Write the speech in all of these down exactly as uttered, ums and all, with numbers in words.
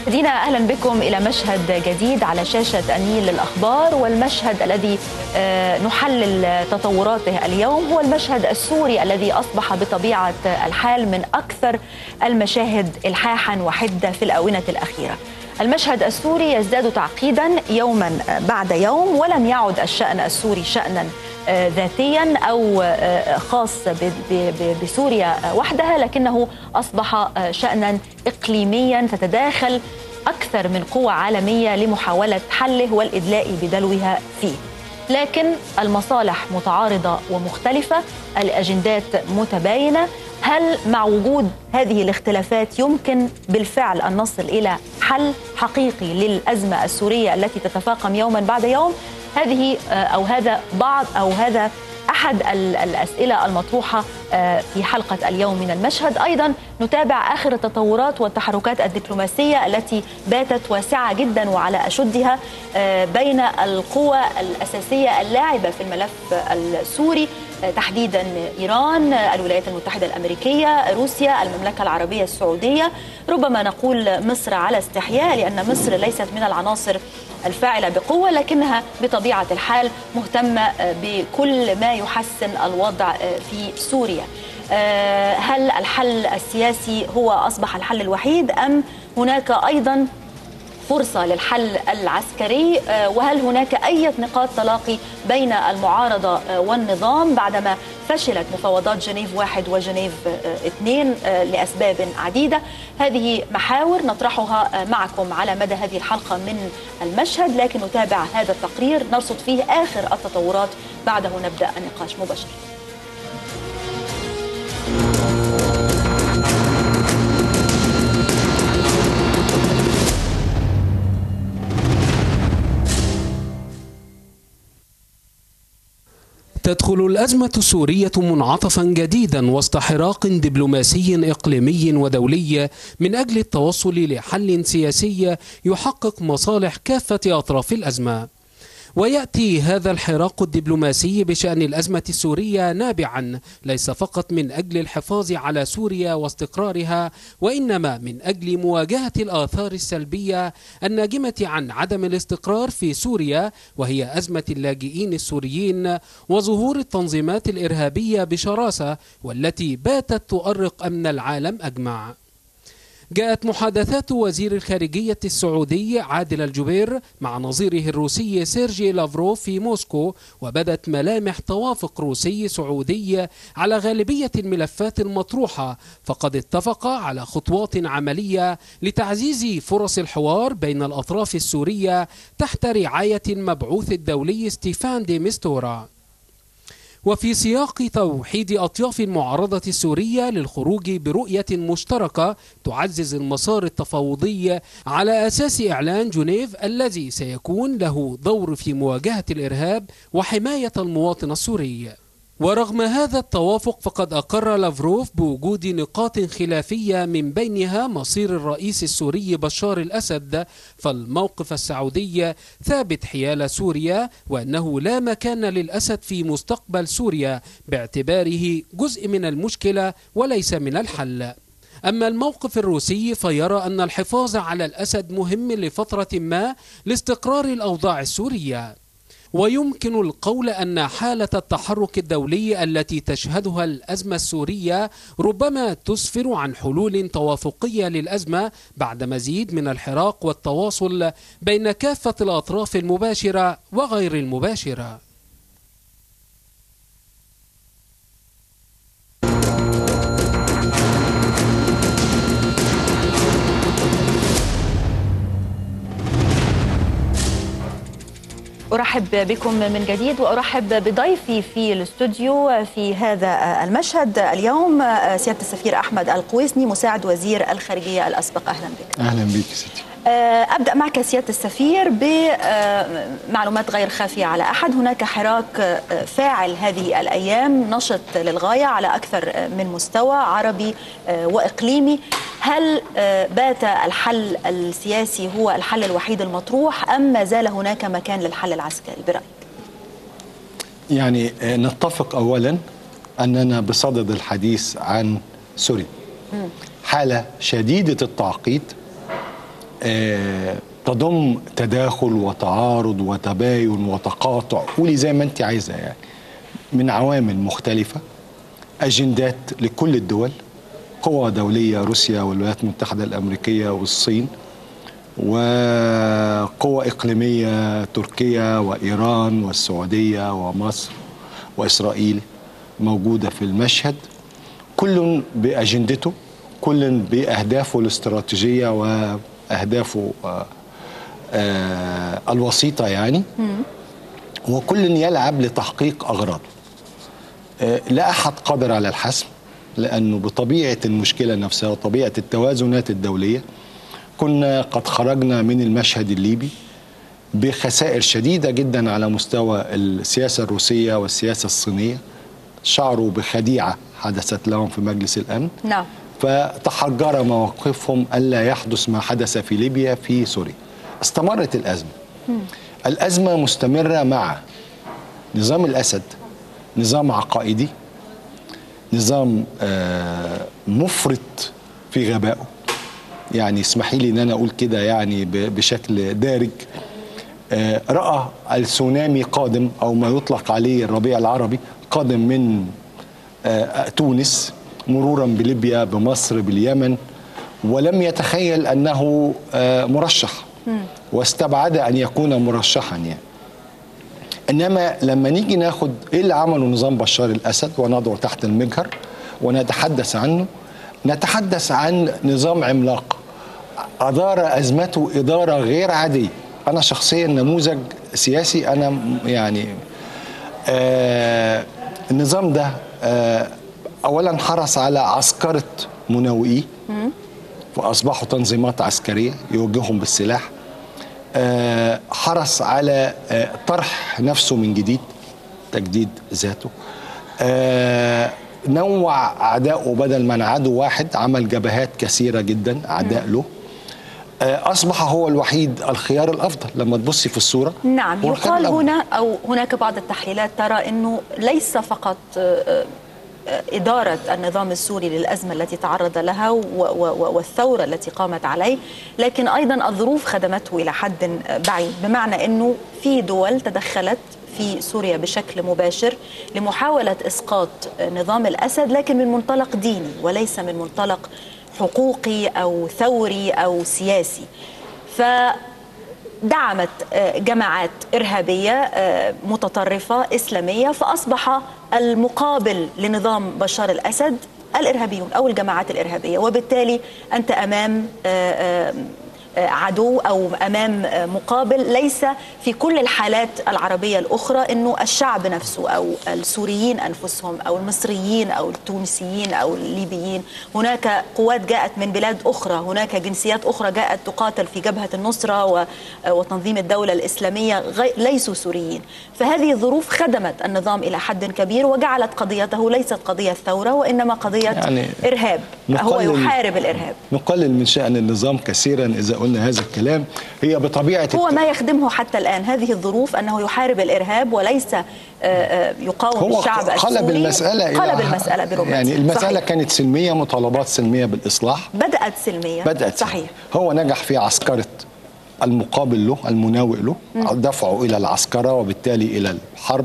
مشاهدينا أهلا بكم إلى مشهد جديد على شاشة النيل للأخبار، والمشهد الذي نحلل تطوراته اليوم هو المشهد السوري الذي أصبح بطبيعة الحال من أكثر المشاهد إلحاحا وحدة في الآونة الأخيرة. المشهد السوري يزداد تعقيدا يوما بعد يوم، ولم يعد الشأن السوري شأنا ذاتيا أو خاص بسوريا وحدها، لكنه أصبح شأنا إقليميا تتداخل أكثر من قوى عالمية لمحاولة حله والإدلاء بدلوها فيه. لكن المصالح متعارضة ومختلفة، الأجندات متباينة. هل مع وجود هذه الاختلافات يمكن بالفعل أن نصل إلى حل حقيقي للأزمة السورية التي تتفاقم يوما بعد يوم؟ هذه أو هذا بعض أو هذا أحد الأسئلة المطروحة في حلقة اليوم من المشهد. أيضا نتابع آخر التطورات والتحركات الدبلوماسية التي باتت واسعة جدا وعلى أشدها بين القوى الأساسية اللاعبة في الملف السوري، تحديدا إيران، الولايات المتحدة الأمريكية، روسيا، المملكة العربية السعودية، ربما نقول مصر على استحياء، لأن مصر ليست من العناصر الفاعلة بقوة، لكنها بطبيعة الحال مهتمة بكل ما يحسن الوضع في سوريا. هل الحل السياسي هو أصبح الحل الوحيد أم هناك أيضا فرصة للحل العسكري؟ وهل هناك أي نقاط تلاقي بين المعارضة والنظام بعدما فشلت مفاوضات جنيف واحد وجنيف اثنين لأسباب عديدة؟ هذه محاور نطرحها معكم على مدى هذه الحلقة من المشهد، لكن نتابع هذا التقرير نرصد فيه آخر التطورات، بعده نبدأ النقاش مباشرة. تدخل الأزمة السورية منعطفا جديدا وسط حراك دبلوماسي إقليمي ودولي من أجل التوصل لحل سياسي يحقق مصالح كافة أطراف الأزمة. ويأتي هذا الحراك الدبلوماسي بشأن الأزمة السورية نابعا ليس فقط من أجل الحفاظ على سوريا واستقرارها، وإنما من أجل مواجهة الآثار السلبية الناجمة عن عدم الاستقرار في سوريا، وهي أزمة اللاجئين السوريين وظهور التنظيمات الإرهابية بشراسة والتي باتت تؤرق أمن العالم أجمع. جاءت محادثات وزير الخارجية السعودي عادل الجبير مع نظيره الروسي سيرجي لافروف في موسكو، وبدت ملامح توافق روسي سعودي على غالبية الملفات المطروحة، فقد اتفقا على خطوات عملية لتعزيز فرص الحوار بين الأطراف السورية تحت رعاية المبعوث الدولي ستيفان دي ميستورا. وفي سياق توحيد أطياف المعارضة السورية للخروج برؤية مشتركة تعزز المسار التفاوضي على أساس إعلان جنيف الذي سيكون له دور في مواجهة الإرهاب وحماية المواطن السوري. ورغم هذا التوافق فقد أقر لافروف بوجود نقاط خلافية من بينها مصير الرئيس السوري بشار الأسد، فالموقف السعودي ثابت حيال سوريا، وأنه لا مكان للأسد في مستقبل سوريا باعتباره جزء من المشكلة وليس من الحل. أما الموقف الروسي فيرى أن الحفاظ على الأسد مهم لفترة ما لاستقرار الأوضاع السورية. ويمكن القول أن حالة التحرك الدولي التي تشهدها الأزمة السورية ربما تسفر عن حلول توافقية للأزمة بعد مزيد من الحراك والتواصل بين كافة الأطراف المباشرة وغير المباشرة. أرحب بكم من جديد، وأرحب بضيفي في الاستوديو في هذا المشهد اليوم سيادة السفير أحمد القويسني مساعد وزير الخارجية الأسبق. أهلا بك. أهلا بك ستي. أبدأ معك سيادة السفير بمعلومات غير خافية على أحد. هناك حراك فاعل هذه الأيام نشط للغاية على أكثر من مستوى عربي وإقليمي. هل بات الحل السياسي هو الحل الوحيد المطروح أم ما زال هناك مكان للحل العسكري برأيك؟ يعني نتفق أولا أننا بصدد الحديث عن سوريا، حالة شديدة التعقيد آه تضم تداخل وتعارض وتباين وتقاطع، قولي زي ما انت عايزه يعني، من عوامل مختلفه، اجندات لكل الدول، قوى دوليه روسيا والولايات المتحده الامريكيه والصين، وقوى اقليميه تركيا وايران والسعوديه ومصر واسرائيل موجوده في المشهد، كل باجندته، كل باهدافه الاستراتيجيه واهدافه آه آه الوسيطه يعني، وكل يلعب لتحقيق اغراضه. آه لا احد قادر على الحسم، لانه بطبيعه المشكله نفسها وطبيعه التوازنات الدوليه كنا قد خرجنا من المشهد الليبي بخسائر شديده جدا على مستوى السياسه الروسيه والسياسه الصينيه، شعروا بخديعه حدثت لهم في مجلس الامن. نعم. فتحجر مواقفهم الا يحدث ما حدث في ليبيا في سوريا. استمرت الازمه. مم. الازمه مستمره مع نظام الاسد، نظام عقائدي، نظام آه مفرط في غبائه. يعني اسمحي لي ان انا اقول كده يعني بشكل دارج، آه راى السونامي قادم او ما يطلق عليه الربيع العربي قادم من آه تونس مرورا بليبيا بمصر باليمن، ولم يتخيل انه آه مرشح، واستبعد ان يكون مرشحا يعني. انما لما نيجي ناخد ايه اللي عمله نظام بشار الاسد ونضعه تحت المجهر ونتحدث عنه، نتحدث عن نظام عملاق ادار ازمته اداره غير عاديه. انا شخصيا نموذج سياسي، انا يعني آه النظام ده آه اولا حرص على عسكره مناوئيه فاصبحوا تنظيمات عسكريه يوجههم بالسلاح. آه حرص على آه طرح نفسه من جديد، تجديد ذاته. آه نوع اعدائه، بدل ما عدو واحد عمل جبهات كثيره جدا اعداء له. آه اصبح هو الوحيد الخيار الافضل لما تبصي في الصوره. نعم. يقال هنا او هناك بعض التحليلات ترى انه ليس فقط آه إدارة النظام السوري للأزمة التي تعرض لها والثورة التي قامت عليه، لكن أيضا الظروف خدمته إلى حد بعيد، بمعنى أنه في دول تدخلت في سوريا بشكل مباشر لمحاولة إسقاط نظام الأسد، لكن من منطلق ديني وليس من منطلق حقوقي أو ثوري أو سياسي. ف دعمت جماعات إرهابية متطرفة إسلامية، فأصبح المقابل لنظام بشار الأسد الإرهابيون أو الجماعات الإرهابية، وبالتالي أنت أمام عدو أو أمام مقابل. ليس في كل الحالات العربية الأخرى أنه الشعب نفسه أو السوريين أنفسهم أو المصريين أو التونسيين أو الليبيين، هناك قوات جاءت من بلاد أخرى، هناك جنسيات أخرى جاءت تقاتل في جبهة النصرة وتنظيم الدولة الإسلامية، ليسوا سوريين. فهذه الظروف خدمت النظام إلى حد كبير وجعلت قضيته ليست قضية ثورة وإنما قضية يعني إرهاب، هو يحارب الإرهاب. نقلل من شأن النظام كثيرا إذا قلنا هذا الكلام. هي بطبيعة هو ما يخدمه حتى الآن هذه الظروف، أنه يحارب الإرهاب وليس يقاوم الشعب السوري. قلب المسألة قلب المسألة بربع. يعني المسألة صحيح. كانت سلمية، مطالبات سلمية بالإصلاح، بدأت سلمية، بدأت صحيح. هو نجح في عسكرة المقابل له المناوئ له، دفعه إلى العسكرة وبالتالي إلى الحرب.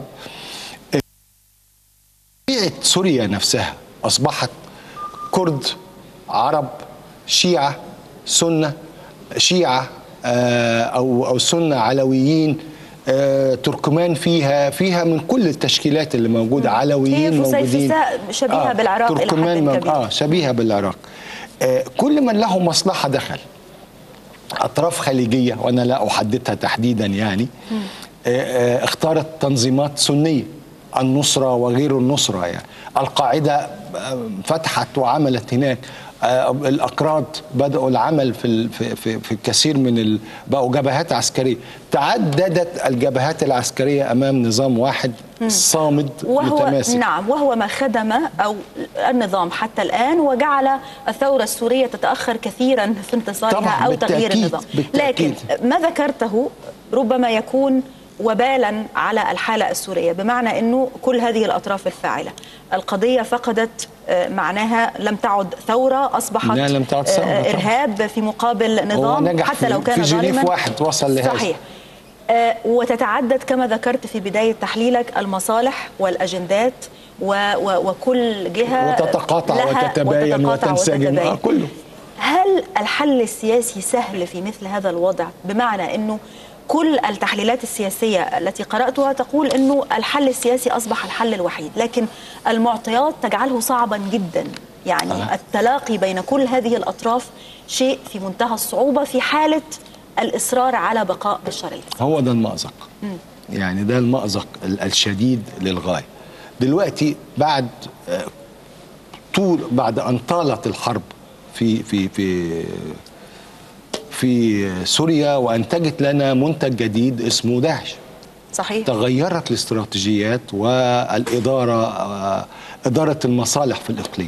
طبيعة سوريا نفسها أصبحت كرد، عرب، شيعة، سنة، شيعة أو أو سنة، علويين، تركمان، فيها فيها من كل التشكيلات اللي موجودة، علويين موجودين، شبيهة آه بالعراق إلى حد كبير. آه شبيهة بالعراق. آه كل من له مصلحة دخل. أطراف خليجية وأنا لا أحددها تحديدا يعني آه آه اختارت تنظيمات سنية، النصرة وغير النصرة يعني. القاعدة فتحت وعملت هناك. آه الأكراد بدأوا العمل في في في كثير من ال... بقوا جبهات عسكرية. تعددت الجبهات العسكرية أمام نظام واحد صامد وهو متماسك. نعم، وهو ما خدم أو النظام حتى الآن وجعل الثورة السورية تتأخر كثيرا في انتصارها أو تغيير النظام. بالتأكيد. لكن ما ذكرته ربما يكون وبالا على الحالة السورية، بمعنى أنه كل هذه الأطراف الفاعلة القضية فقدت معناها، لم تعد ثورة، أصبحت لم تعد ثورة إرهاب في مقابل نظام حتى لو كان ظالما. في جنيف واحد وصل لهذا. صحيح. وتتعدد كما ذكرت في بداية تحليلك المصالح والأجندات وكل جهة وتتقاطع وتتباين وتنسجم كله. هل الحل السياسي سهل في مثل هذا الوضع؟ بمعنى أنه كل التحليلات السياسية التي قرأتها تقول أنه الحل السياسي أصبح الحل الوحيد، لكن المعطيات تجعله صعبا جدا. يعني آه. التلاقي بين كل هذه الأطراف شيء في منتهى الصعوبة في حالة الإصرار على بقاء بشار الأسد. هو ده المأزق. م. يعني ده المأزق الشديد للغاية. دلوقتي بعد طول بعد أن طالت الحرب في في في في سوريا وأنتجت لنا منتج جديد اسمه داعش. صحيح. تغيرت الاستراتيجيات والإدارة، إدارة المصالح في الإقليم.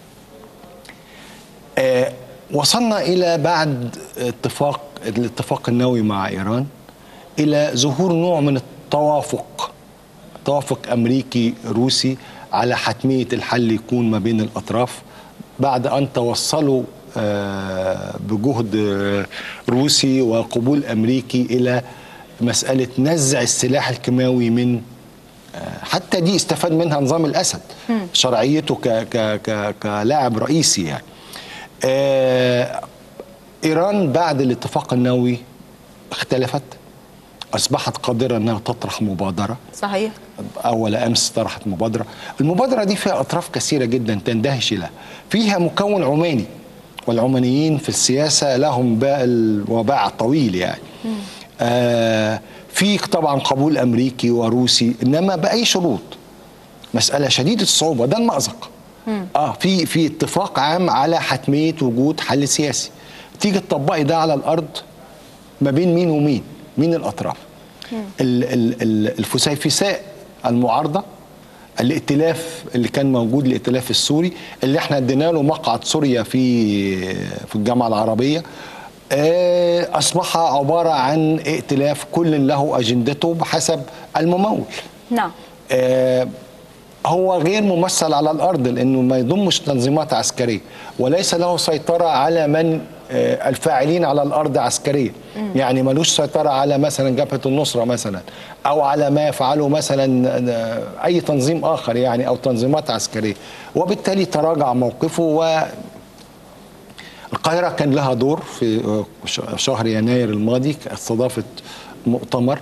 آه وصلنا إلى بعد اتفاق الاتفاق النووي مع إيران إلى ظهور نوع من التوافق، توافق أمريكي روسي على حتمية الحل يكون ما بين الأطراف بعد أن توصلوا بجهد روسي وقبول أمريكي إلى مسألة نزع السلاح الكيماوي من، حتى دي استفاد منها نظام الأسد شرعيته كلاعب رئيسي. يعني إيران بعد الاتفاق النووي اختلفت، أصبحت قادرة أنها تطرح مبادرة. صحيح. أول أمس طرحت مبادرة. المبادرة دي فيها أطراف كثيرة جدا تندهش لها، فيها مكون عماني، والعمانيين في السياسة لهم باء وباع طويل يعني. آه في طبعا قبول أمريكي وروسي، إنما بأي شروط، مسألة شديدة الصعوبة. ده المأزق. اه في في اتفاق عام على حتمية وجود حل سياسي، تيجي تطبقي ده على الأرض ما بين مين ومين؟ مين الأطراف؟ الفسيفساء المعارضة، الائتلاف اللي كان موجود، الائتلاف السوري اللي احنا ادينا له مقعد سوريا في في الجامعة العربية، أصبح عبارة عن ائتلاف كل له أجندته بحسب الممول. نعم. هو غير ممثل على الأرض لأنه ما يضمش تنظيمات عسكرية، وليس له سيطرة على من الفاعلين على الأرض عسكريا. يعني ملوش سيطرة على مثلا جبهة النصرة مثلا، أو على ما يفعله مثلا أي تنظيم آخر يعني، أو تنظيمات عسكرية. وبالتالي تراجع موقفه. والقاهرة كان لها دور في شهر يناير الماضي، استضافت مؤتمر.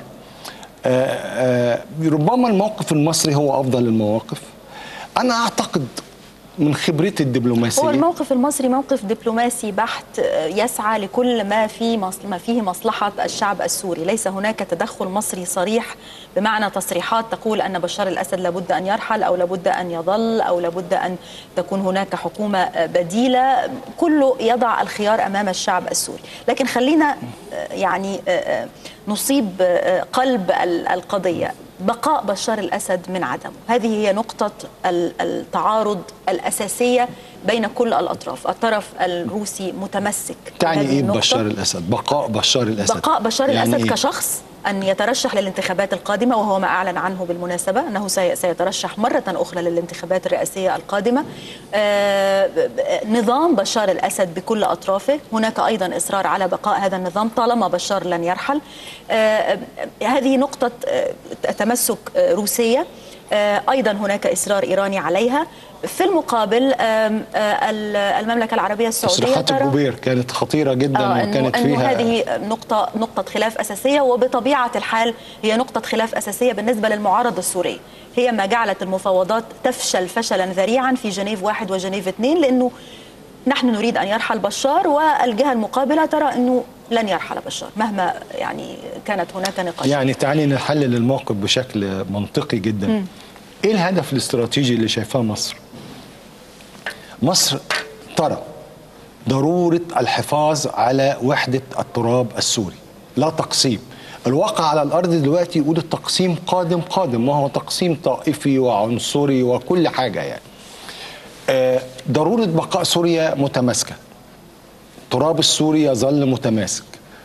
ربما الموقف المصري هو أفضل المواقف. أنا أعتقد من خبرتي الدبلوماسية، هو الموقف المصري موقف دبلوماسي بحت، يسعى لكل ما في ما فيه مصلحة الشعب السوري. ليس هناك تدخل مصري صريح بمعنى تصريحات تقول أن بشار الأسد لابد أن يرحل أو لابد أن يظل أو لابد أن تكون هناك حكومة بديلة. كله يضع الخيار أمام الشعب السوري. لكن خلينا يعني نصيب قلب القضية، بقاء بشار الأسد من عدمه. هذه هي نقطة التعارض الأساسية بين كل الأطراف. الطرف الروسي متمسك. تعني إيه بشار الأسد؟ بقاء بشار الأسد بقاء بشار يعني الأسد إيه؟ كشخص أن يترشح للانتخابات القادمة، وهو ما أعلن عنه بالمناسبة أنه سيترشح مرة أخرى للانتخابات الرئاسية القادمة. آه نظام بشار الأسد بكل أطرافه، هناك أيضا إصرار على بقاء هذا النظام طالما بشار لن يرحل. آه هذه نقطة آه تمسك آه روسية. آه أيضا هناك إصرار إيراني عليها. في المقابل المملكة العربية السعودية تصريحات الجوبير كانت خطيرة جدا. آه وكانت أنه فيها هذه نقطة نقطة خلاف أساسية، وبطبيعة الحال هي نقطة خلاف أساسية بالنسبة للمعارضة السوري. هي ما جعلت المفاوضات تفشل فشلا ذريعا في جنيف واحد وجنيف اثنين، لأنه نحن نريد أن يرحل بشار والجهة المقابلة ترى أنه لن يرحل بشار مهما يعني كانت هناك نقاش. يعني تعالي نحلل الموقف بشكل منطقي جدا. م. إيه الهدف الاستراتيجي اللي شايفاه مصر؟ مصر ترى ضرورة الحفاظ على وحدة التراب السوري، لا تقسيم. الواقع على الأرض دلوقتي يقول التقسيم قادم قادم، وهو تقسيم طائفي وعنصري وكل حاجة يعني. آه ضرورة بقاء سوريا متماسكة، التراب السوري يظل متماسك.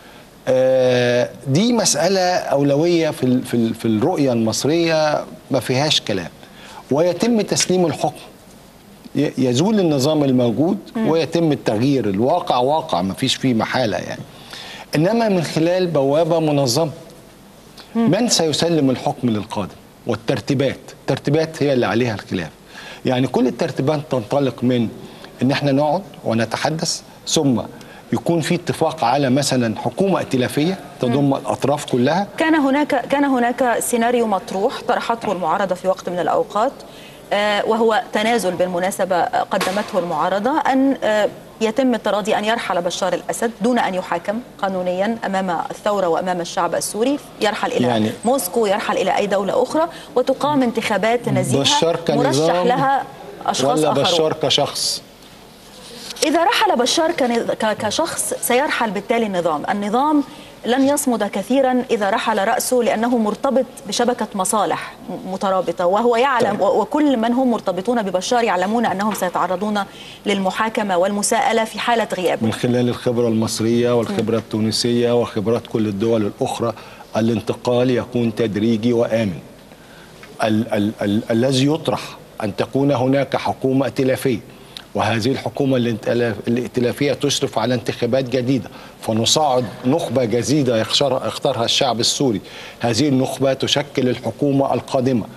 دي مسألة أولوية في في في الرؤية المصرية ما فيهاش كلام، ويتم تسليم الحكم، يزول النظام الموجود ويتم التغيير. الواقع واقع ما فيش فيه محالة يعني، إنما من خلال بوابة منظمة. من سيسلم الحكم للقادم؟ والترتيبات، الترتيبات هي اللي عليها الخلاف. يعني كل الترتيبات تنطلق من إن احنا نقعد ونتحدث، ثم يكون في اتفاق على مثلا حكومة ائتلافية تضم الأطراف كلها. كان هناك كان هناك سيناريو مطروح طرحته المعارضة في وقت من الأوقات، وهو تنازل بالمناسبة قدمته المعارضة، أن يتم التراضي أن يرحل بشار الأسد دون أن يحاكم قانونيا أمام الثورة وأمام الشعب السوري، يرحل إلى يعني موسكو، يرحل إلى أي دولة أخرى، وتقام انتخابات نزيهة مرشح لها أشخاص ولا آخرون. بشار كشخص؟ إذا رحل بشار كشخص سيرحل بالتالي النظام. النظام لن يصمد كثيرا إذا رحل رأسه، لأنه مرتبط بشبكة مصالح مترابطة، وهو يعلم، وكل من هم مرتبطون ببشار يعلمون أنهم سيتعرضون للمحاكمة والمساءلة في حالة غيابه. من خلال الخبرة المصرية والخبرة التونسية وخبرات كل الدول الأخرى، الانتقال يكون تدريجي وآمن. ال ال ال الذي يطرح أن تكون هناك حكومة ائتلافية، وهذه الحكومة الائتلافية تشرف على انتخابات جديدة، فنصعد نخبة جديدة يختارها الشعب السوري. هذه النخبة تشكل الحكومة القادمة،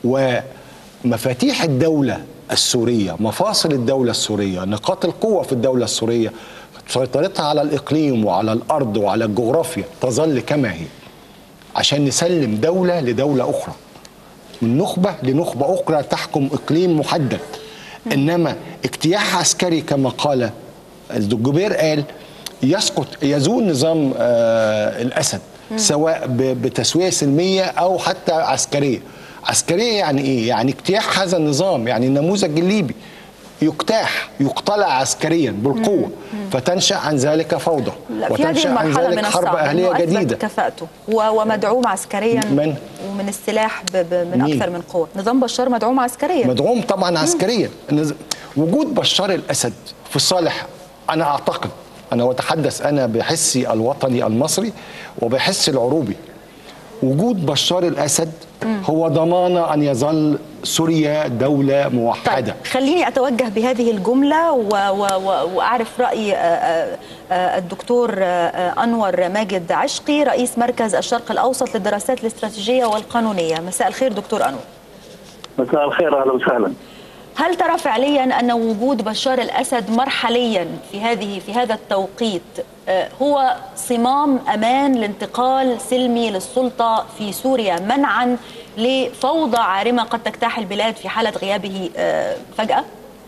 ومفاتيح الدولة السورية، مفاصل الدولة السورية، نقاط القوة في الدولة السورية، سيطرتها على الإقليم وعلى الأرض وعلى الجغرافيا تظل كما هي، عشان نسلم دولة لدولة أخرى، من نخبة لنخبة أخرى تحكم إقليم محدد. إنما اجتياح عسكري كما قال الجبير قال يسقط، يزول نظام آه الأسد، سواء بتسوية سلمية أو حتى عسكرية. عسكرية يعني إيه؟ يعني اجتياح هذا النظام، يعني النموذج الليبي يجتاح، يقتلع عسكريا بالقوة، فتنشأ عن ذلك فوضى، وتنشأ عن ذلك حرب أهلية جديدة. كفاءته ومدعوم عسكريا من ومن السلاح من أكثر من قوة. نظام بشار مدعوم عسكريا، مدعوم طبعا عسكريا. وجود بشار الأسد في صالح، أنا أعتقد، أنا أتحدث أنا بحسي الوطني المصري وبحسي العروبي، وجود بشار الأسد هو ضمانة أن يظل سوريا دولة موحدة. طيب خليني أتوجه بهذه الجملة و و و وأعرف رأي الدكتور أنور ماجد عشقي، رئيس مركز الشرق الأوسط للدراسات الاستراتيجية والقانونية. مساء الخير دكتور أنور. مساء الخير، أهلا وسهلا. هل ترى فعليا أن وجود بشار الأسد مرحليا في هذه في هذا التوقيت هو صمام أمان لانتقال سلمي للسلطة في سوريا، منعا لفوضى عارمة قد تجتاح البلاد في حالة غيابه فجأة؟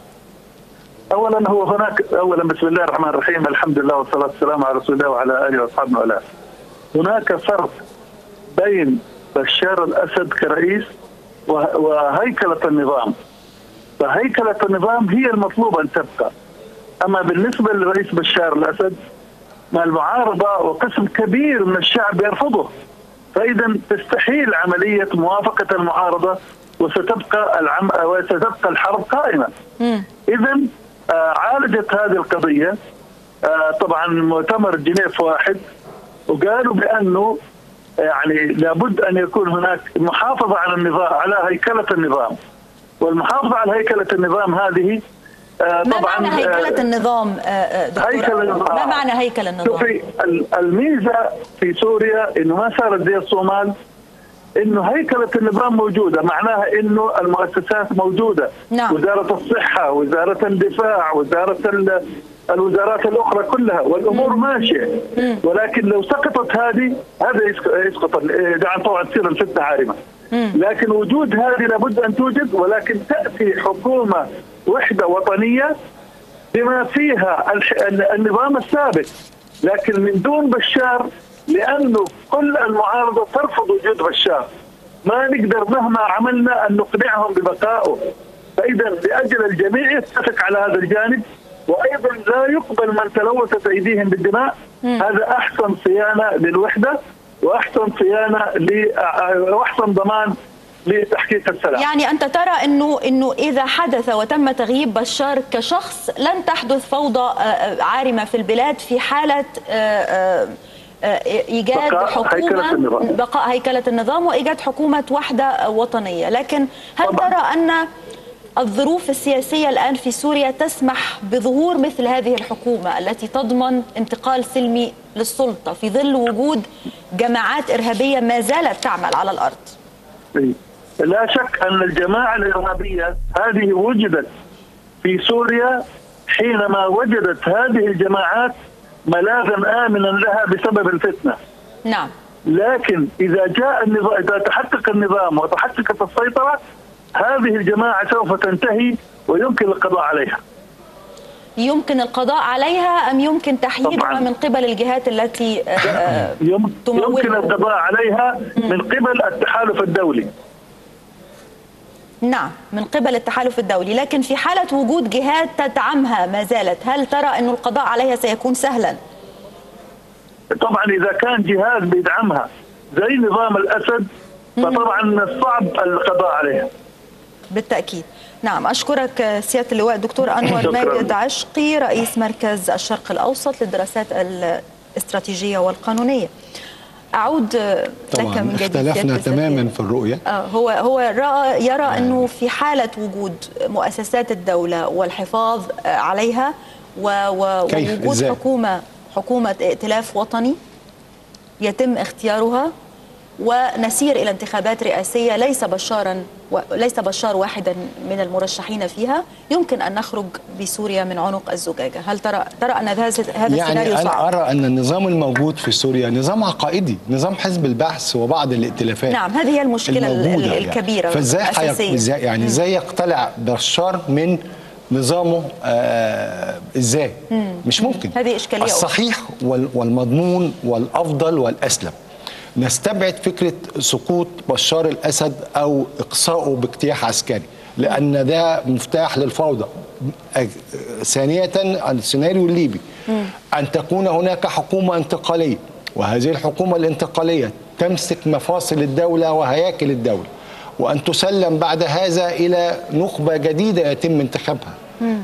أولا هو هناك أولا بسم الله الرحمن الرحيم، الحمد لله والصلاة والسلام على رسول الله وعلى آله وأصحابه وآله. هناك فرق بين بشار الأسد كرئيس وهيكلة النظام. فهيكلة النظام هي المطلوب أن تبقى. أما بالنسبة لرئيس بشار الأسد، ما المعارضة وقسم كبير من الشعب يرفضه، فإذا تستحيل عملية موافقة المعارضة، وستبقى العم... وستبقى الحرب قائمة. إذا آه عالجت هذه القضية آه طبعا مؤتمر جنيف واحد، وقالوا بأنه يعني لابد أن يكون هناك محافظة على النظام، على هيكلة النظام. والمحافظة على هيكلة النظام هذه آه ما طبعا معنى هيكلة آه النظام دكتور؟ هيكل النظام. ما معنى هيكل النظام؟ شوفي، الميزة في سوريا إنه ما صارت زي الصومال، إنه هيكلة النظام موجودة، معناها إنه المؤسسات موجودة. نعم. وزارة الصحة، وزارة الدفاع، وزارة الوزارات الأخرى كلها، والأمور ماشية. ولكن لو سقطت هذه، هذا يسقط، يعني طبعا تصير الفتنة عارمة. لكن وجود هذه لابد أن توجد، ولكن تأتي حكومة وحدة وطنية بما فيها النظام السابق، لكن من دون بشار، لأنه كل المعارضة ترفض وجود بشار. ما نقدر مهما عملنا أن نقنعهم ببقائه. فإذا لأجل الجميع يتفق على هذا الجانب، وأيضا لا يقبل من تلوثت أيديهم بالدماء. هذا أحسن صيانة للوحدة، وأحسن صيانة وأحسن ضمان لتحقيق السلام. يعني أنت ترى أنه أنه إذا حدث وتم تغييب بشار كشخص لن تحدث فوضى عارمة في البلاد في حالة إيجاد بقاء حكومة هيكلة النظام. بقاء هيكلة النظام وإيجاد حكومة وحدة وطنية، لكن هل طبعا. ترى أن الظروف السياسية الآن في سوريا تسمح بظهور مثل هذه الحكومة التي تضمن انتقال سلمي للسلطة في ظل وجود جماعات إرهابية ما زالت تعمل على الأرض؟ لا شك أن الجماعة الإرهابية هذه وجدت في سوريا حينما وجدت هذه الجماعات ملاذا آمنا لها بسبب الفتنة. نعم. لكن إذا جاء النظام، إذا تحقق النظام وتحققت السيطرة، هذه الجماعة سوف تنتهي ويمكن القضاء عليها. يمكن القضاء عليها أم يمكن تحييدها من قبل الجهات التي تمولها؟ يمكن القضاء عليها من قبل التحالف الدولي. نعم، من قبل التحالف الدولي، لكن في حالة وجود جهات تدعمها ما زالت، هل ترى أن القضاء عليها سيكون سهلا؟ طبعا إذا كان جهاز بيدعمها زي نظام الأسد فطبعا من الصعب القضاء عليها. بالتأكيد. نعم، أشكرك سيادة اللواء الدكتور أنور ماجد عشقي، رئيس مركز الشرق الأوسط للدراسات الاستراتيجية والقانونية. أعود لك من جديد. اختلفنا تماما في الرؤية. آه هو هو رأى يرى أنه في حالة وجود مؤسسات الدولة والحفاظ عليها ووجود حكومة حكومة ائتلاف وطني يتم اختيارها ونسير إلى انتخابات رئاسية ليس بشارا وليس بشار واحدا من المرشحين فيها، يمكن أن نخرج بسوريا من عنق الزجاجة. هل ترى ترى أن هذا هذا يعني السيناريو صعب؟ أنا أرى أن النظام الموجود في سوريا نظام عقائدي، نظام حزب البعث وبعض الائتلافات. نعم، هذه هي المشكلة الكبيرة يعني. فازاي الأساسية. يعني ازاي يقتلع بشار من نظامه آه ازاي؟ مش ممكن. هذه إشكالية. الصحيح والمضمون والأفضل والأسلم نستبعد فكرة سقوط بشار الأسد أو إقصائه باجتياح عسكري، لأن ده مفتاح للفوضى. ثانية السيناريو الليبي أن تكون هناك حكومة انتقالية، وهذه الحكومة الانتقالية تمسك مفاصل الدولة وهياكل الدولة، وأن تسلم بعد هذا إلى نخبة جديدة يتم انتخابها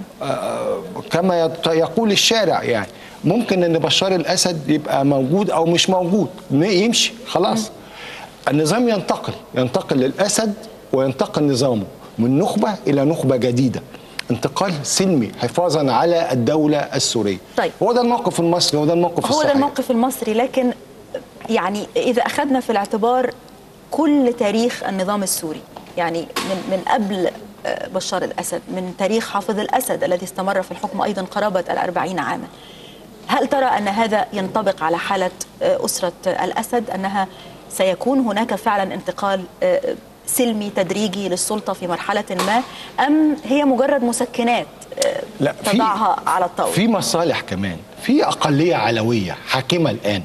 كما يقول الشارع. يعني ممكن ان بشار الاسد يبقى موجود او مش موجود، يمشي خلاص. النظام ينتقل ينتقل للاسد وينتقل نظامه من نخبه الى نخبه جديده، انتقال سلمي حفاظا على الدوله السوريه. طيب. هو ده الموقف المصري، هو ده الموقف هو الصحيح. ده الموقف المصري، لكن يعني اذا اخذنا في الاعتبار كل تاريخ النظام السوري، يعني من من قبل بشار الاسد، من تاريخ حافظ الاسد الذي استمر في الحكم ايضا قرابه الأربعين عاما، هل ترى أن هذا ينطبق على حالة أسرة الأسد، أنها سيكون هناك فعلا انتقال سلمي تدريجي للسلطة في مرحلة ما، أم هي مجرد مسكنات لا تضعها على الطاولة؟ في مصالح كمان، في أقلية علوية حاكمة الآن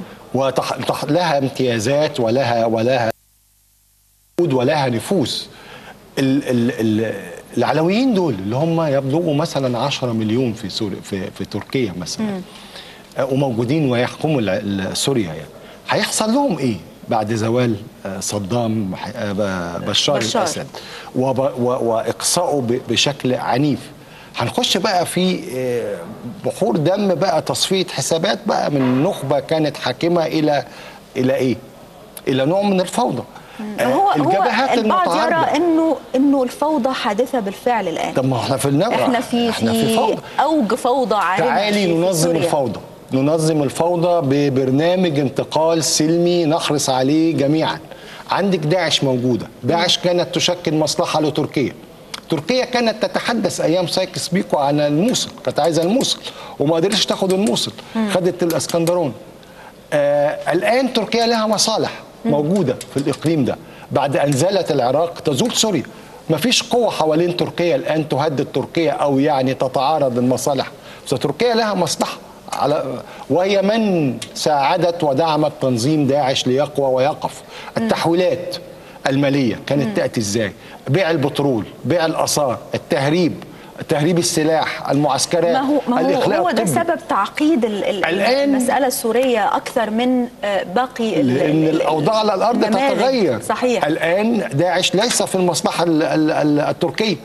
ولها امتيازات ولها ولها ولها نفوذ. ال ال ال العلويين دول اللي هم يبلغوا مثلا عشرة مليون في سوريا في, في تركيا مثلا، مم. وموجودين ويحكموا سوريا، يعني هيحصل لهم ايه بعد زوال صدام بشار, بشار. الاسد واقصائه بشكل عنيف؟ هنخش بقى في بحور دم بقى، تصفيه حسابات بقى من نخبه كانت حاكمه الى الى ايه؟ الى نوع من الفوضى. هو الجبهات البعض يرى انه انه الفوضى حادثه بالفعل الان. طب ما احنا في النبع. احنا في احنا في, في فوضى. اوج فوضى عارمه. تعالي ننظم الفوضى، ننظم الفوضى ببرنامج انتقال سلمي نحرص عليه جميعا. عندك داعش موجوده، داعش كانت تشكل مصلحه لتركيا. تركيا كانت تتحدث ايام سايكس بيكو عن الموصل، كانت عايزه الموصل وما قدرتش تاخد الموصل، خدت الاسكندرون. آه الان تركيا لها مصالح موجودة في الإقليم ده، بعد أن زالت العراق تزول سوريا. ما فيش قوة حوالين تركيا الآن تهدد تركيا أو يعني تتعارض المصالح، فتركيا لها مصلحة على، وهي من ساعدت ودعمت تنظيم داعش ليقوى ويقف. التحويلات المالية كانت تأتي إزاي؟ بيع البترول، بيع الآثار، التهريب، تهريب السلاح، المعسكرات، ما هو ما هو, الإخلاء هو ده الطبي. سبب تعقيد المسألة السورية أكثر من باقي لأن الأوضاع على الأرض تتغير. صحيح. الآن داعش ليس في المصلحة التركية،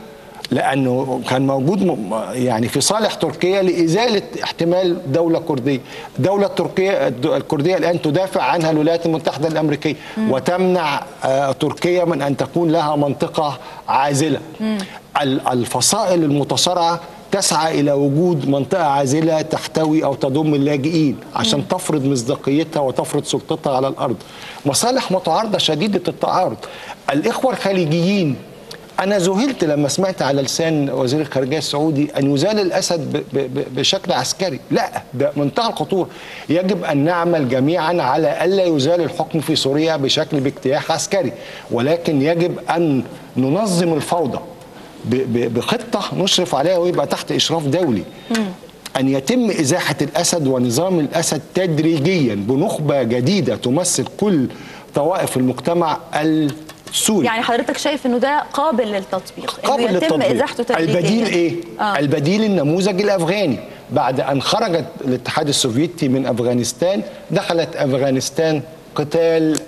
لانه كان موجود يعني في صالح تركيا لازاله احتمال دوله كرديه. دوله تركيا الكرديه الان تدافع عنها الولايات المتحده الامريكيه مم. وتمنع آه تركيا من ان تكون لها منطقه عازله. مم. الفصائل المتصارعه تسعى إلى وجود منطقة عازلة تحتوي أو تضم اللاجئين عشان م. تفرض مصداقيتها وتفرض سلطتها على الأرض. مصالح متعارضة شديدة التعارض. الإخوة الخليجيين، أنا ذهلت لما سمعت على لسان وزير الخارجية السعودي أن يزال الأسد بشكل عسكري. لا، ده منتهى الخطورة. يجب أن نعمل جميعا على ألا يزال الحكم في سوريا بشكل باجتياح عسكري، ولكن يجب أن ننظم الفوضى بخطة نشرف عليها ويبقى تحت إشراف دولي. مم. أن يتم إزاحة الأسد ونظام الأسد تدريجيا بنخبة جديدة تمثل كل طوائف المجتمع السوري. يعني حضرتك شايف أنه ده قابل للتطبيق، قابل إنه يتم للتطبيق. إزاحته تدريجيا. البديل إيه؟ آه. البديل النموذج الأفغاني. بعد أن خرجت الاتحاد السوفيتي من أفغانستان، دخلت أفغانستان قتال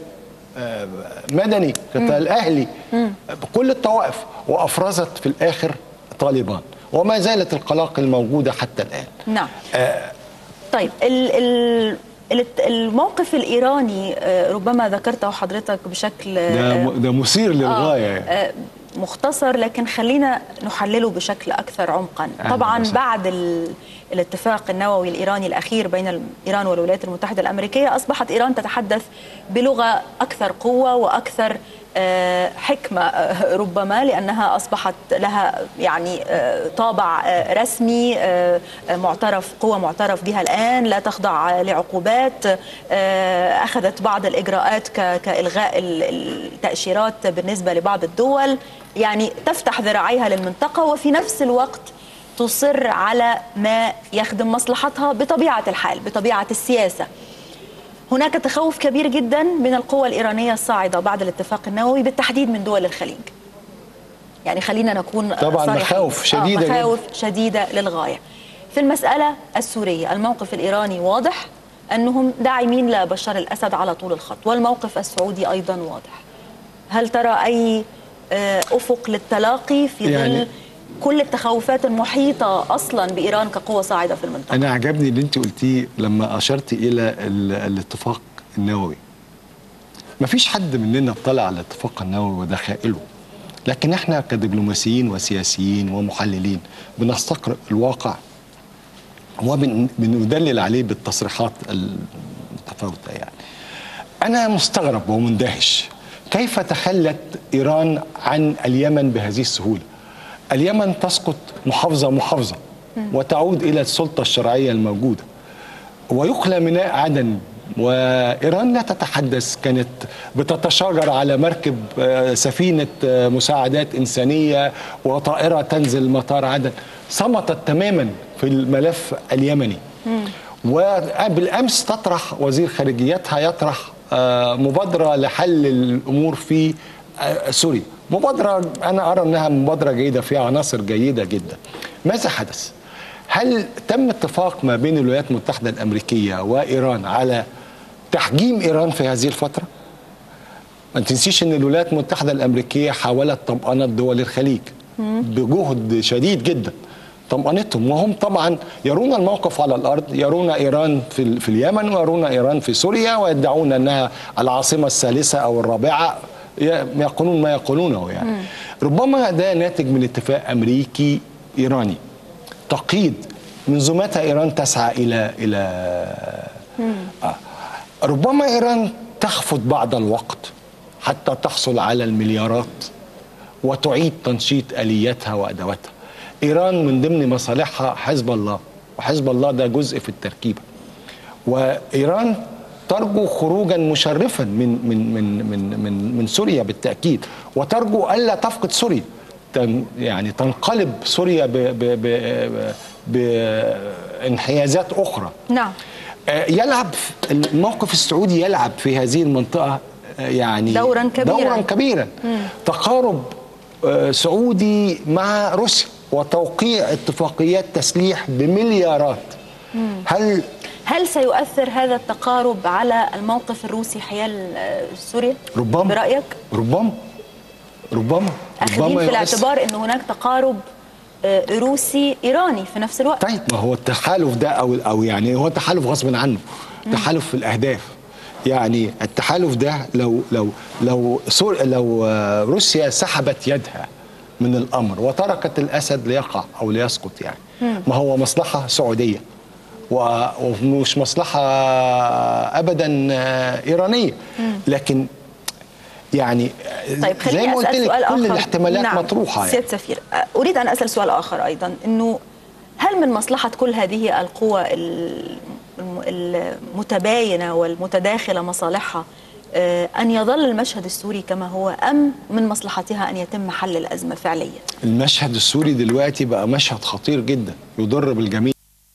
مدني، قتال أهلي بكل الطوائف، وأفرزت في الآخر طالبان، وما زالت القلاقل موجودة حتى الآن. نعم. آه طيب ال ال الموقف الإيراني ربما ذكرته حضرتك بشكل ده, ده مثير للغاية. آه آه مختصر، لكن خلينا نحلله بشكل أكثر عمقا. طبعا بعد الاتفاق النووي الإيراني الأخير بين إيران والولايات المتحدة الأمريكية، أصبحت إيران تتحدث بلغة أكثر قوة وأكثر حكمة ربما، لأنها أصبحت لها يعني طابع رسمي معترف، قوة معترف بها الآن، لا تخضع لعقوبات، أخذت بعض الإجراءات كإلغاء التأشيرات بالنسبة لبعض الدول، يعني تفتح ذراعيها للمنطقة وفي نفس الوقت تصر على ما يخدم مصلحتها بطبيعة الحال، بطبيعة السياسة. هناك تخوف كبير جدا من القوى الإيرانية الصاعدة بعد الاتفاق النووي، بالتحديد من دول الخليج. يعني خلينا نكون طبعا مخاوف شديدة، آه مخاوف شديدة للغاية. في المسألة السورية الموقف الإيراني واضح أنهم داعمين لبشار الأسد على طول الخط، والموقف السعودي أيضا واضح. هل ترى أي أفق للتلاقي في ظل يعني كل التخوفات المحيطة أصلا بإيران كقوة صاعدة في المنطقة؟ أنا عجبني اللي أنت قلتيه لما أشرت إلى الاتفاق النووي. مفيش حد مننا اطلع على الاتفاق النووي ودخائله، لكن احنا كدبلوماسيين وسياسيين ومحللين بنستقرأ الواقع وبندلل عليه بالتصريحات المتفاوتة. يعني أنا مستغرب ومندهش كيف تخلت إيران عن اليمن بهذه السهولة. اليمن تسقط محافظة محافظة وتعود إلى السلطة الشرعية الموجودة، ويخلى ميناء عدن، وإيران لا تتحدث، كانت بتتشاجر على مركب سفينة مساعدات إنسانية وطائرة تنزل مطار عدن. صمتت تماما في الملف اليمني. وبالأمس تطرح وزير خارجيتها يطرح مبادرة لحل الأمور في سوريا. مبادرة أنا أرى أنها مبادرة جيدة فيها عناصر جيدة جدا. ماذا حدث؟ هل تم اتفاق ما بين الولايات المتحدة الأمريكية وإيران على تحجيم إيران في هذه الفترة؟ ما تنسيش أن الولايات المتحدة الأمريكية حاولت طمأنة دول الخليج بجهد شديد جدا، طمأنتهم، وهم طبعا يرون الموقف على الأرض، يرون إيران في, في اليمن ويرون إيران في سوريا، ويدعون أنها العاصمة الثالثة أو الرابعة، يقولون ما يقولونه. يعني مم. ربما ده ناتج من اتفاق أمريكي إيراني تقييد. منذ متى إيران تسعى إلى إلى آه. ربما إيران تخفض بعض الوقت حتى تحصل على المليارات وتعيد تنشيط آلياتها وأدواتها. إيران من ضمن مصالحها حزب الله، وحزب الله ده جزء في التركيبة، وإيران ترجو خروجا مشرفا من من من من من, من سوريا بالتأكيد، وترجو ألا تفقد سوريا، يعني تنقلب سوريا بانحيازات أخرى. نعم. يلعب الموقف السعودي يلعب في هذه المنطقة يعني دورا كبيرا دورا كبيرا. تقارب سعودي مع روسيا وتوقيع اتفاقيات تسليح بمليارات. مم. هل هل سيؤثر هذا التقارب على الموقف الروسي حيال سوريا؟ ربما. برأيك؟ ربما ربما اخذين في الاعتبار أن هناك تقارب روسي إيراني في نفس الوقت. طيب ما هو التحالف ده أو أو يعني هو تحالف غصب عنه، تحالف في الأهداف. يعني التحالف ده لو لو لو لو روسيا سحبت يدها من الأمر وتركت الأسد ليقع أو ليسقط، يعني ما هو مصلحة سعودية ومش مصلحة أبدا إيرانية. لكن يعني طيب زي ما قلت لك كل آخر. الاحتمالات نعم. مطروحة. سيادة السفير، أريد أن أسأل سؤال آخر أيضا، أنه هل من مصلحة كل هذه القوى المتباينة والمتداخلة مصالحها أن يظل المشهد السوري كما هو، أم من مصلحتها أن يتم حل الأزمة فعليا؟ المشهد السوري دلوقتي بقى مشهد خطير جدا يضر بالجميع،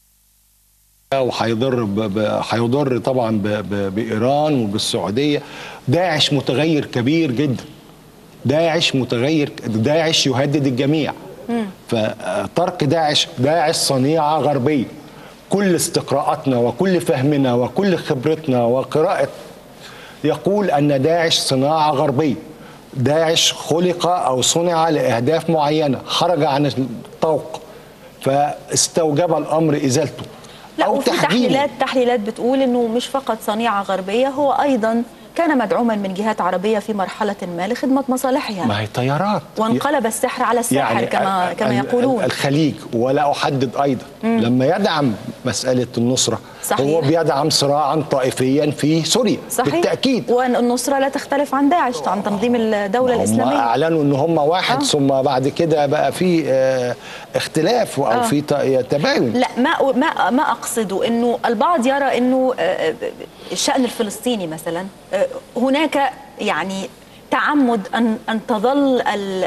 وهيضر هيضر طبعا ب... ب... بإيران وبالسعودية. داعش متغير كبير جدا، داعش متغير، داعش يهدد الجميع. فترك داعش، داعش صنيعة غربية. كل استقراءاتنا وكل فهمنا وكل خبرتنا وقراءة يقول أن داعش صناعة غربية. داعش خلق أو صنع لأهداف معينة، خرج عن الطوق فاستوجب الأمر إزالته. لا، وفي تحليلات تحليلات بتقول انه مش فقط صنيعه غربيه، هو ايضا كان مدعوما من جهات عربيه في مرحله ما لخدمه مصالحها. ما هي طيارات، وانقلب السحر على الساحر يعني كما كما يقولون. الخليج، ولا احدد ايضا مم. لما يدعم مساله النصره، صحيح. هو بيدعم صراعا طائفيا في سوريا. صحيح. بالتاكيد. والنصره لا تختلف عن داعش، عن تنظيم الدوله الاسلاميه. هم اعلنوا ان هم واحد. آه. ثم بعد كده بقى في اه اختلاف او آه. في تباين. لا، ما ما ما اقصده انه البعض يرى انه الشأن الفلسطيني مثلا هناك يعني تعمد ان ان تظل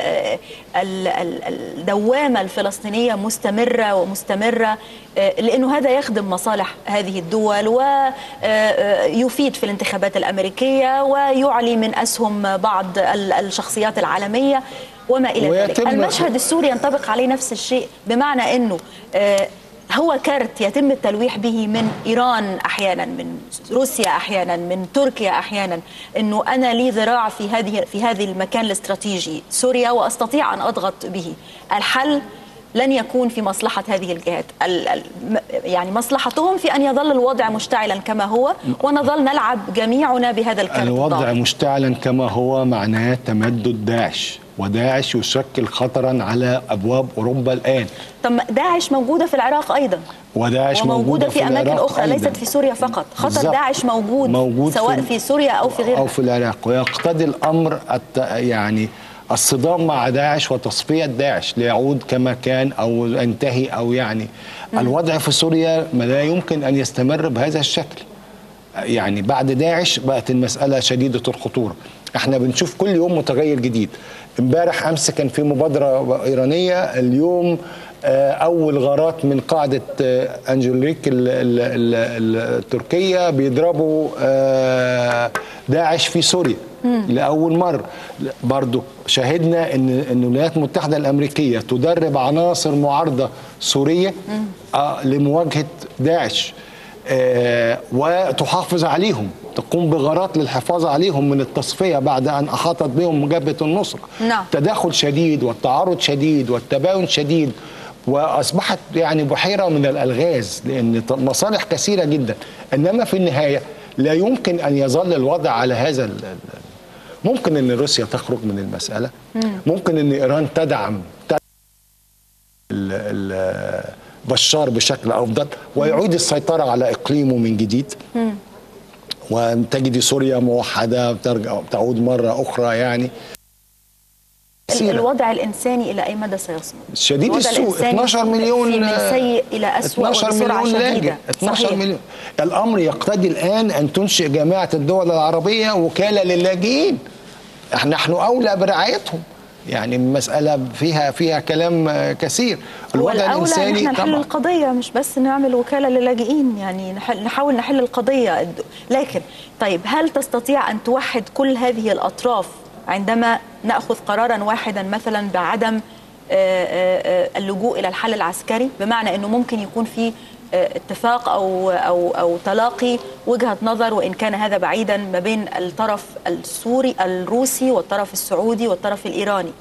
الدوامه الفلسطينيه مستمره ومستمره، لانه هذا يخدم مصالح هذه الدول ويفيد في الانتخابات الامريكيه ويعلي من اسهم بعض الشخصيات العالميه وما الى ذلك. المشهد السوري ينطبق عليه نفس الشيء، بمعنى انه هو كارت يتم التلويح به من إيران أحيانا، من روسيا أحيانا، من تركيا أحيانا، أنه أنا لي ذراع في هذه في هذه المكان الاستراتيجي سوريا وأستطيع أن أضغط به. الحل لن يكون في مصلحة هذه الجهات، يعني مصلحتهم في أن يظل الوضع مشتعلا كما هو ونظل نلعب جميعنا بهذا الكارت. الوضع الضغط. مشتعلا كما هو معناه تمدد داعش، وداعش يشكل خطرا على أبواب أوروبا الآن. طب داعش موجودة في العراق أيضا، وداعش وموجودة في, في أماكن أخرى أيضاً. ليست في سوريا فقط. خطر بالزبط. داعش موجود, موجود سواء في, في سوريا أو في غيرها أو في العراق، ويقتضي الأمر الت... يعني الصدام مع داعش وتصفية داعش ليعود كما كان أو ينتهي، أو يعني م. الوضع في سوريا ما لا يمكن أن يستمر بهذا الشكل. يعني بعد داعش بقت المسألة شديدة الخطورة. احنا بنشوف كل يوم متغير جديد. امبارح امس كان في مبادرة إيرانية، اليوم أول غارات من قاعدة أنجوليك التركية بيضربوا داعش في سوريا لأول مرة. برضو شاهدنا أن الولايات المتحدة الأمريكية تدرب عناصر معارضة سورية لمواجهة داعش وتحافظ عليهم، تقوم بغارات للحفاظ عليهم من التصفية بعد أن أحاطت بهم جبهة النصرة. نعم. تداخل شديد والتعارض شديد والتباين شديد، وأصبحت يعني بحيرة من الألغاز، لأن مصالح كثيرة جدا. إنما في النهاية لا يمكن أن يظل الوضع على هذا. ممكن أن روسيا تخرج من المسألة، ممكن أن إيران تدعم بشار بشكل أفضل ويعيد السيطرة على إقليمه من جديد، وتجد سوريا موحدة ترجع تعود مرة أخرى. يعني الوضع الإنساني إلى أي مدى سيصمد؟ شديد السوء. اثناشر مليون من سيء إلى أسوأ وبسرعة شديدة. اثناشر مليون. الأمر يقتضي الآن أن تنشئ جامعة الدول العربية وكالة للاجئين. نحن أولى برعايتهم. يعني المسألة فيها فيها كلام كثير. الوضع الإنساني نحن نحل القضية، مش بس نعمل وكالة للاجئين، يعني نحاول نحل القضية. لكن طيب، هل تستطيع أن توحد كل هذه الأطراف عندما نأخذ قرارا واحدا مثلا بعدم اللجوء إلى الحل العسكري؟ بمعنى أنه ممكن يكون في اتفاق أو, أو, أو تلاقي وجهة نظر، وإن كان هذا بعيدا، ما بين الطرف السوري الروسي والطرف السعودي والطرف الإيراني.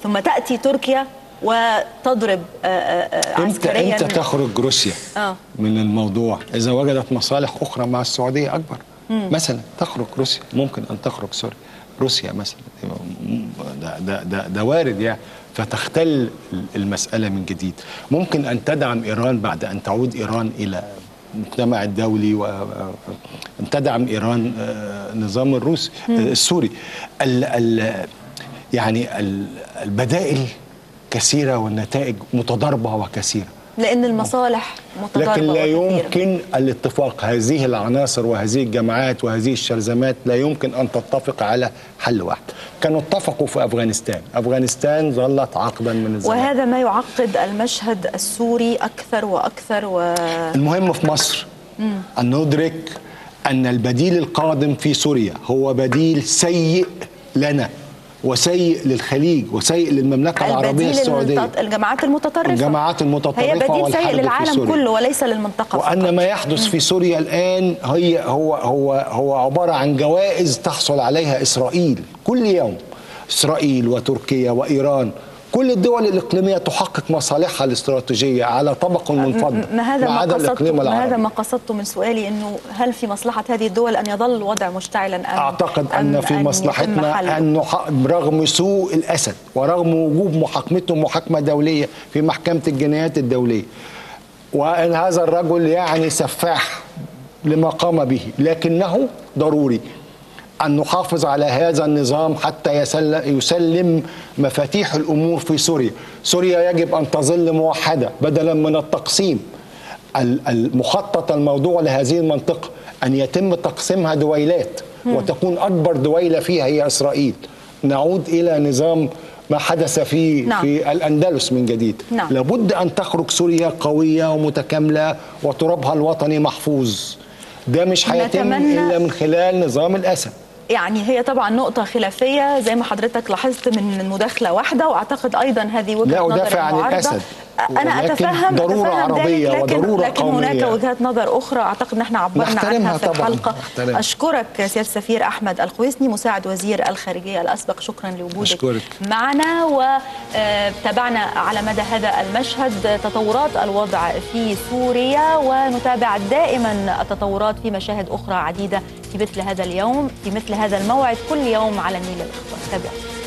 ثم تأتي تركيا وتضرب عسكريا. امتى تخرج روسيا آه. من الموضوع؟ إذا وجدت مصالح أخرى مع السعودية أكبر. مم. مثلا تخرج روسيا، ممكن أن تخرج سوريا روسيا مثلا، ده, ده, ده, ده وارد يعني، فتختل المسألة من جديد. ممكن أن تدعم إيران بعد أن تعود إيران إلى المجتمع الدولي، وأن تدعم إيران نظام الروسي السوري. ال ال يعني ال البدائل كثيرة والنتائج متضاربة وكثيرة، لأن المصالح متضاربة لكن لا وكثيرة. يمكن الاتفاق. هذه العناصر وهذه الجماعات وهذه الشرذمات لا يمكن أن تتفق على حل واحد. كانوا اتفقوا في أفغانستان، أفغانستان ظلت عقدا من الزمان، وهذا ما يعقد المشهد السوري أكثر وأكثر. و... المهم في مصر مم. أن ندرك أن البديل القادم في سوريا هو بديل سيء لنا وسيء للخليج وسيء للمملكة العربية السعودية. الجماعات المتطرفة الجماعات المتطرفة هي بديل سيء للعالم كله وليس للمنطقة فقط. وأن ما يحدث في سوريا الآن هي هو هو هو عبارة عن جوائز تحصل عليها إسرائيل كل يوم. إسرائيل وتركيا وإيران، كل الدول الإقليمية تحقق مصالحها الاستراتيجية على طبق منفضل ما هذا ما قصدته ما هذا ما قصدته من سؤالي، انه هل في مصلحة هذه الدول ان يظل الوضع مشتعلا أم اعتقد أم ان في أن مصلحتنا ان رغم سوء الاسد ورغم وجوب محاكمته محاكمة دولية في محكمة الجنايات الدولية، وان هذا الرجل يعني سفاح لما قام به، لكنه ضروري أن نحافظ على هذا النظام حتى يسلم مفاتيح الأمور في سوريا. سوريا يجب أن تظل موحدة بدلا من التقسيم. المخطط الموضوع لهذه المنطقة أن يتم تقسيمها دويلات وتكون أكبر دويلة فيها هي إسرائيل. نعود إلى نظام ما حدث في نعم. في الأندلس من جديد. نعم. لابد أن تخرج سوريا قوية ومتكاملة وترابها الوطني محفوظ. ده مش هيتم إلا من خلال نظام الأسد. يعني هي طبعا نقطة خلافية زي ما حضرتك لاحظت من مداخلة واحدة، واعتقد ايضا هذه وجهة لا نظر أدافع عن الأسد. انا اتفهم ضرورة أتفهم عربية لكن وضرورة لكن قومية. هناك وجهات نظر اخرى اعتقد ان احنا عبرنا عنها في الحلقة. نحترم. اشكرك سيادة السفير احمد الخويسني مساعد وزير الخارجية الاسبق، شكرا لوجودك أشكرك. معنا. وتابعنا على مدى هذا المشهد تطورات الوضع في سوريا، ونتابع دائما التطورات في مشاهد اخرى عديدة في مثل هذا اليوم في مثل هذا الموعد كل يوم على النيل الأخضر. تابعوا.